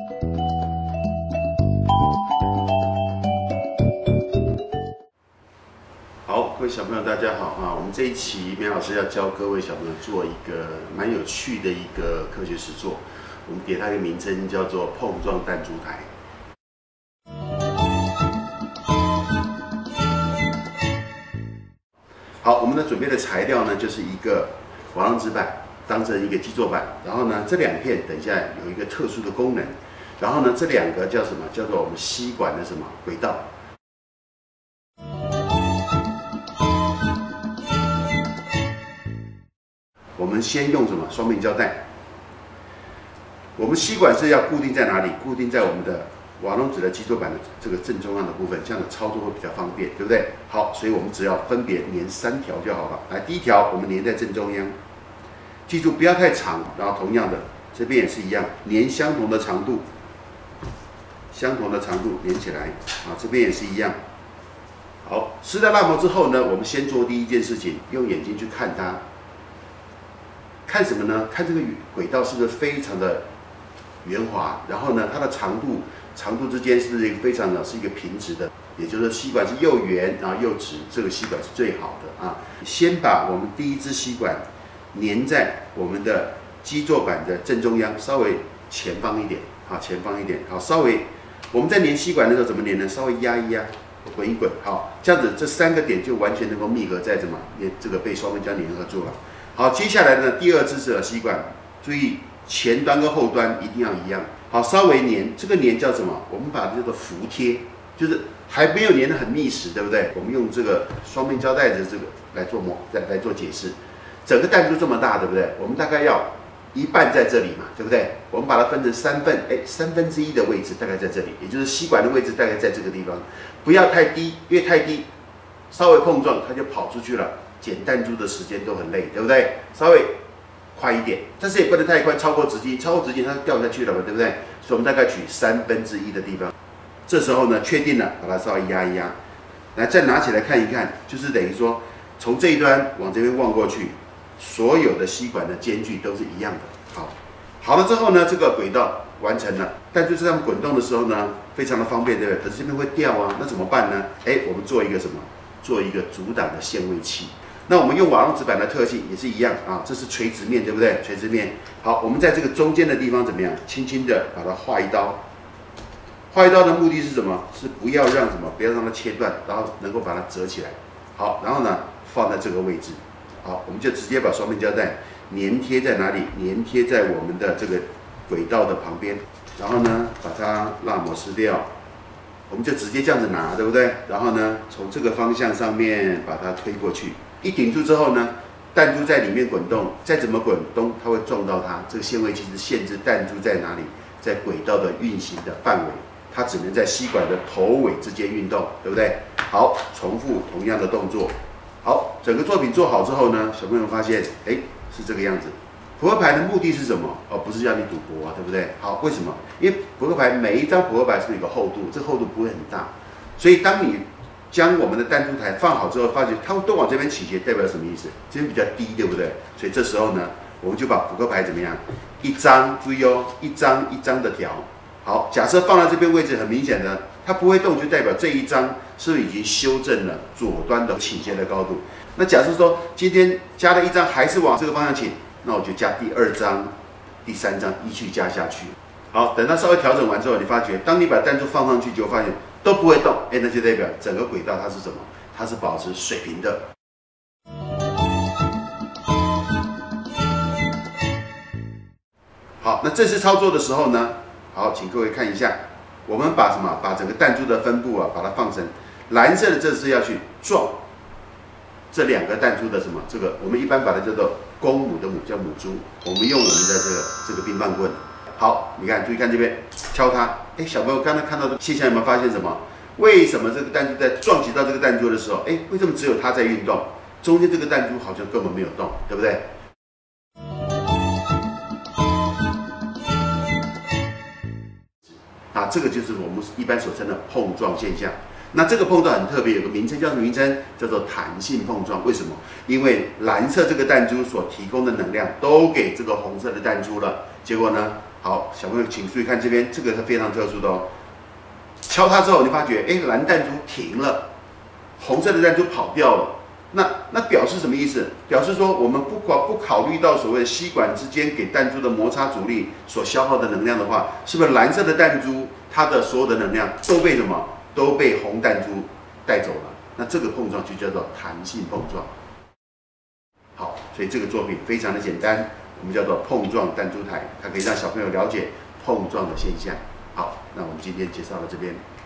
好，各位小朋友，大家好啊！我们这一期苗老师要教各位小朋友做一个蛮有趣的一个科学实作，我们给它一个名称叫做碰撞弹珠台。好，我们的准备的材料呢，就是一个瓦楞纸板当成一个基座板，然后呢，这两片等一下有一个特殊的功能，然后呢，这两个叫什么？叫做我们吸管的什么轨道。 我们先用什么双面胶带？我们吸管是要固定在哪里？固定在我们的瓦楞纸的基座板的这个正中央的部分，这样的操作会比较方便，对不对？好，所以我们只要分别粘3条就好了。来，第一条我们粘在正中央，记住不要太长。然后同样的，这边也是一样，粘相同的长度，粘起来。啊，这边也是一样。好，撕掉蜡膜之后呢，我们先做第一件事情，用眼睛去看它。 看什么呢？看这个轨道是不是非常的圆滑，然后呢，它的长度之间是不是非常的是一个平直的？也就是说，吸管是又圆然后又直，这个吸管是最好的啊。先把我们第一支吸管粘在我们的基座板的正中央，稍微前方一点，好，前方一点，好，稍微我们在粘吸管的时候怎么粘呢？稍微压一压，滚一滚，好，这样子这3个点就完全能够密合在什么？这个被双面胶粘合住了。 好，接下来呢，第2支的吸管，注意前端跟后端一定要一样。好，稍微粘，这个粘叫什么？我们把这个服贴，就是还没有粘得很密实，对不对？我们用这个双面胶带的这个来做解释。整个弹珠这么大，对不对？我们大概要一半在这里嘛，对不对？我们把它分成3份，1/3的位置大概在这里，也就是吸管的位置大概在这个地方，不要太低，因为太低，稍微碰撞它就跑出去了。 捡弹珠的时间都很累，对不对？稍微快一点，但是也不能太快，超过直径，它掉下去了嘛，对不对？所以我们大概取1/3的地方。这时候呢，确定了，把它稍微压一压，来再拿起来看一看，就是等于说，从这一端往这边望过去，所有的吸管的间距都是一样的。好，好了之后呢，这个轨道完成了，弹珠在上面滚动的时候呢，非常的方便，对不对？可是这边会掉啊，那怎么办呢？我们做一个什么？做一个阻挡的限位器。 那我们用瓦楞纸板的特性也是一样啊，这是垂直面，对不对？垂直面。好，我们在这个中间的地方怎么样？轻轻的把它划一刀。划一刀的目的是什么？是不要让什么？不要让它切断，然后能够把它折起来。好，然后呢，放在这个位置。好，我们就直接把双面胶带粘贴在哪里？粘贴在我们的这个轨道的旁边。然后呢，把它蜡膜撕掉。 我们就直接这样子拿，对不对？然后呢，从这个方向上面把它推过去，一顶住之后呢，弹珠在里面滚动，再怎么滚动，它会撞到它。这个限位器是限制弹珠在哪里，在轨道的运行的范围，它只能在吸管的头尾之间运动，对不对？好，重复同样的动作。好，整个作品做好之后呢，小朋友发现，是这个样子。 扑克牌的目的是什么？不是让你赌博啊，对不对？好，为什么？因为扑克牌每一张扑克牌是有个厚度，这个厚度不会很大，所以当你将我们的弹珠台放好之后，发觉它都往这边倾斜，代表什么意思？这边比较低，对不对？所以这时候呢，我们就把扑克牌怎么样？一张，注意哦，一张一张的调。好，假设放在这边位置，很明显的，它不会动，就代表这一张是不是已经修正了左端的倾斜的高度？那假设说今天加了一张，还是往这个方向倾。 那我就加第2张、第3张依序加下去。好，等它稍微调整完之后，你发觉，当你把弹珠放上去，就发现都不会动，那就代表整个轨道它是什么？它是保持水平的。好，那正式操作的时候呢，好，请各位看一下，我们把什么？把整个弹珠的分布啊，把它放成蓝色的，这是要去撞这2个弹珠的什么？这个我们一般把它叫做。 公母的母叫母珠，我们用我们的这个冰棒棍。好，你看，注意看这边，敲它。小朋友刚才看到的现象有没有发现什么？为什么这个弹珠在撞击到这个弹珠的时候，为什么只有它在运动？中间这个弹珠好像根本没有动，对不对？啊，这个就是我们一般所称的碰撞现象。 那这个碰撞很特别，有个名称叫什么名称？叫做弹性碰撞。为什么？因为蓝色这个弹珠所提供的能量都给这个红色的弹珠了。结果呢， 好，小朋友请注意看这边，这个是非常特殊的哦。敲它之后，你发觉，哎，蓝弹珠停了，红色的弹珠跑掉了。那表示什么意思？表示说我们不考虑到所谓的吸管之间给弹珠的摩擦阻力所消耗的能量的话，是不是蓝色的弹珠它的所有的能量都被什么？都被红弹珠带走了？那这个碰撞就叫做弹性碰撞。好，所以这个作品非常的简单，我们叫做碰撞弹珠台，它可以让小朋友了解碰撞的现象。好，那我们今天介绍到这边。